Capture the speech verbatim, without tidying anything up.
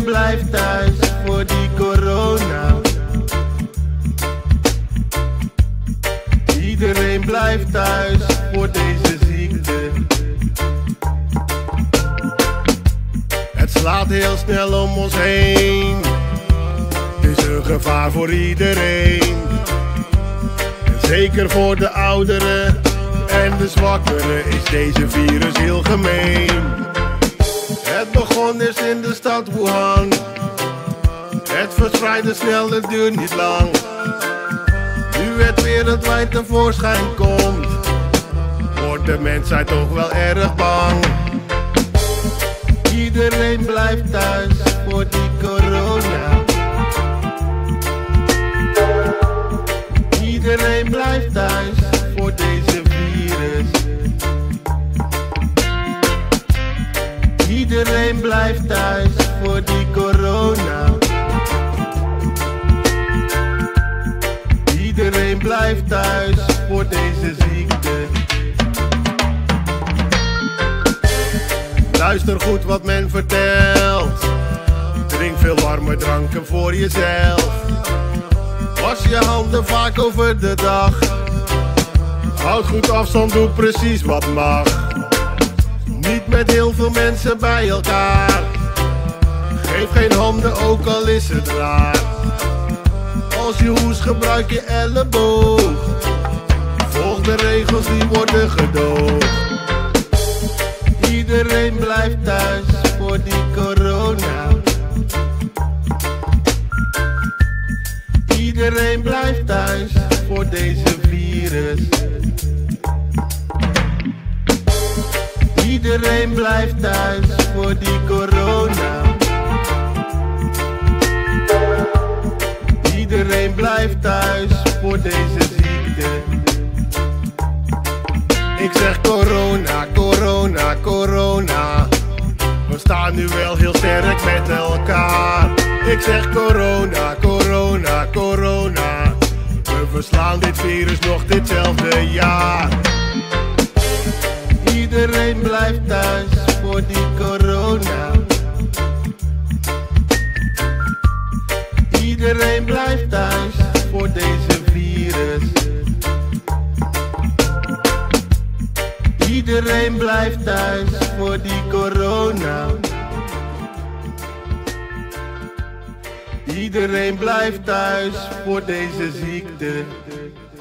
blijft thuis voor die corona. Iedereen blijft thuis voor deze ziekte. Het slaat heel snel om ons heen. Het is een gevaar voor iedereen. En zeker voor de ouderen en de zwakkeren is deze virus heel gemeen. Het begon eerst in de stad Wuhan. Het verspreidde snel, het duurt niet lang. Nu het wereldwijd tevoorschijn komt, wordt de mensheid toch wel erg bang. Iedereen blijft thuis voor die corona. Iedereen blijft thuis voor deze virus. Iedereen blijft thuis voor die corona. Iedereen blijft thuis voor deze ziekte. Luister goed wat men vertelt. Drink veel warme dranken voor jezelf. Was je handen vaak over de dag. Houd goed afstand, doe precies wat mag. Niet met heel veel mensen bij elkaar. Geef geen handen, ook al is het raar. Als je hoest, gebruik je elleboog. Volg de regels, die worden gedoogd. Iedereen blijft thuis voor die corona. Iedereen blijft thuis voor deze virus. Iedereen blijft thuis voor die corona. Iedereen blijft thuis voor deze ziekte. Ik zeg corona, corona, corona. We staan nu wel heel sterk met elkaar. Ik zeg corona, corona, corona. We verslaan dit virus nog ditzelfde jaar. Iedereen blijft thuis voor die corona. Iedereen blijft thuis voor deze virus. Iedereen blijft thuis voor die corona. Iedereen blijft thuis voor deze ziekte.